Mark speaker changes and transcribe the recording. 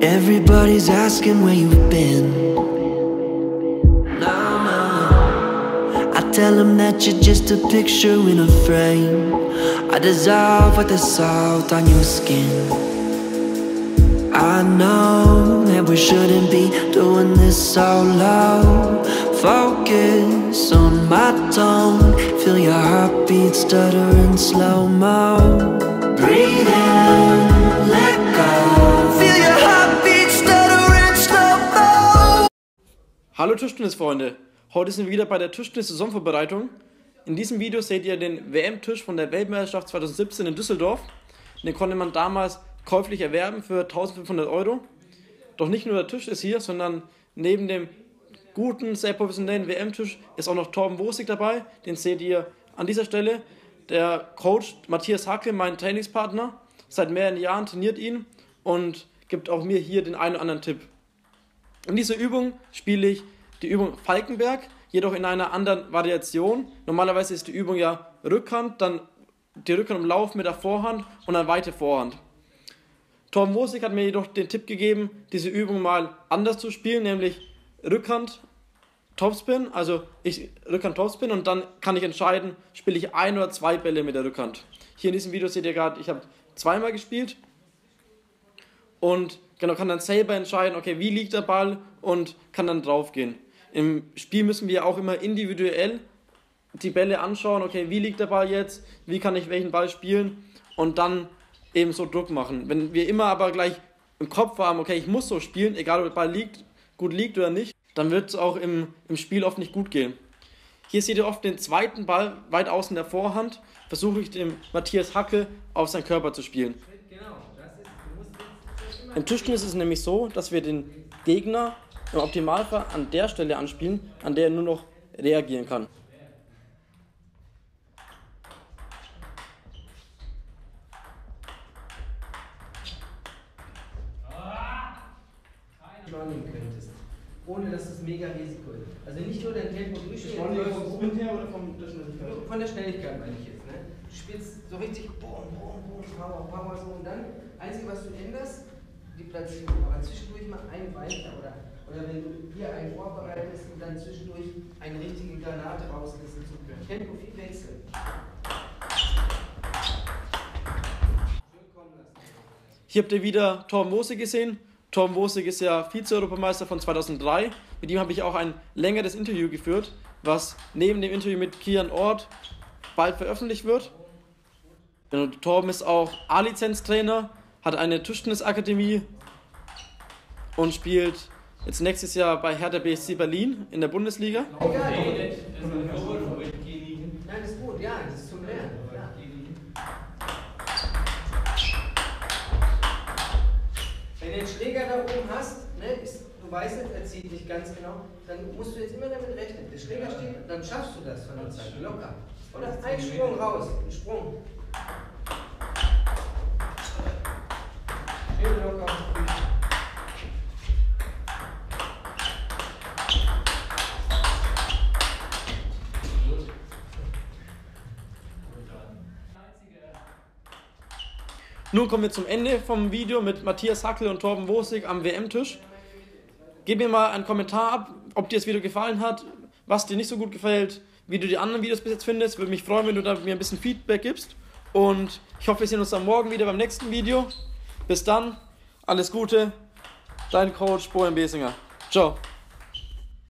Speaker 1: Everybody's asking where you've been. No, no. I tell them that you're just a picture in a frame. I dissolve with the salt on your skin. I know that we shouldn't be doing this so low. Focus on my tone. Feel your heartbeat stutter in slow-mo. Breathe in, let go. Feel your heartbeat stutter in slow-mo.
Speaker 2: Hallo Tischtennisfreunde, heute sind wir wieder bei der Tischtennis-Saisonvorbereitung. In diesem Video seht ihr den WM-Tisch von der Weltmeisterschaft 2017 in Düsseldorf. Den konnte man damals käuflich erwerben für 1500 €. Doch nicht nur der Tisch ist hier, sondern neben dem guten, sehr professionellen WM-Tisch ist auch noch Torben Wosig dabei. Den seht ihr an dieser Stelle. Der Coach Matthias Hackel, mein Trainingspartner, seit mehreren Jahren trainiert ihn und gibt auch mir hier den einen oder anderen Tipp. In dieser Übung spiele ich die Übung Falkenberg, jedoch in einer anderen Variation. Normalerweise ist die Übung ja Rückhand, dann die Rückhand im Lauf mit der Vorhand und dann weite Vorhand. Torben Wosig hat mir jedoch den Tipp gegeben, diese Übung mal anders zu spielen, nämlich Rückhand Topspin, also ich Rückhand Topspin und dann kann ich entscheiden, spiele ich ein oder zwei Bälle mit der Rückhand. Hier in diesem Video seht ihr gerade, ich habe zweimal gespielt und genau, kann dann selber entscheiden, okay, wie liegt der Ball und kann dann drauf gehen. Im Spiel müssen wir auch immer individuell die Bälle anschauen, okay, wie liegt der Ball jetzt, wie kann ich welchen Ball spielen und dann eben so Druck machen. Wenn wir immer aber gleich im Kopf haben, okay, ich muss so spielen, egal ob der Ball gut liegt oder nicht, dann wird es auch im Spiel oft nicht gut gehen. Hier seht ihr oft den zweiten Ball weit außen der Vorhand, versuche ich dem Matthias Hackel auf seinen Körper zu spielen. Im Tischtennis ist es nämlich so, dass wir den Gegner im Optimalfall an der Stelle anspielen, an der er nur noch reagieren kann.
Speaker 3: Beschleunigen könntest, ohne dass es mega Risiko ist. Also nicht nur dein Tempo durchspielen.
Speaker 2: Vom Sprint her oder von der Schnelligkeit?
Speaker 3: Von der Schnelligkeit meine ich jetzt. Ne? Du spielst so richtig boom, boom, boom, Power, so und dann, einzige was du änderst, die Platzierung, aber zwischendurch mal ein weiter oder wenn du hier einen vorbereitest und dann zwischendurch eine richtige Granate rauslässt, Tempo viel wechseln.
Speaker 2: Hier habt ihr wieder Torben Wosig gesehen. Torben Wosig ist ja Vize-Europameister von 2003. Mit ihm habe ich auch ein längeres Interview geführt, was neben dem Interview mit Kian Ort bald veröffentlicht wird. Torben ist auch A-Lizenz-Trainer, hat eine Tischtennisakademie und spielt jetzt nächstes Jahr bei Hertha BSC Berlin in der Bundesliga.
Speaker 3: Nein, das ist gut, ja, das ist zum Lernen. Ja. Wenn du den Schläger da oben hast, ne, du weißt nicht, er zieht dich ganz genau, dann musst du jetzt immer damit rechnen. Der Schläger steht, dann schaffst du das von der Zeit locker. Oder ein Sprung raus, ein Sprung. Schön locker.
Speaker 2: Nun kommen wir zum Ende vom Video mit Matthias Hackel und Torben Wosig am WM-Tisch. Gib mir mal einen Kommentar ab, ob dir das Video gefallen hat, was dir nicht so gut gefällt, wie du die anderen Videos bis jetzt findest. Würde mich freuen, wenn du da mir ein bisschen Feedback gibst. Und ich hoffe, wir sehen uns dann morgen wieder beim nächsten Video. Bis dann, alles Gute, dein Coach Bojan Besinger. Ciao.